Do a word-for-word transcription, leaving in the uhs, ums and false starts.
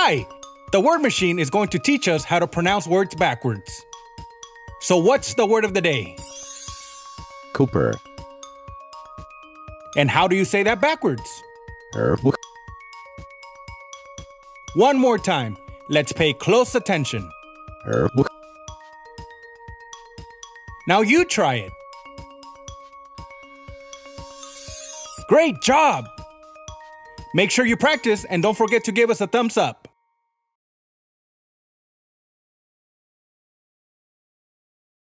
Hi! The word machine is going to teach us how to pronounce words backwards. So what's the word of the day? Cooper. And how do you say that backwards? Er, One more time. Let's pay close attention. er, Now you try it. Great job! Make sure you practice and don't forget to give us a thumbs up.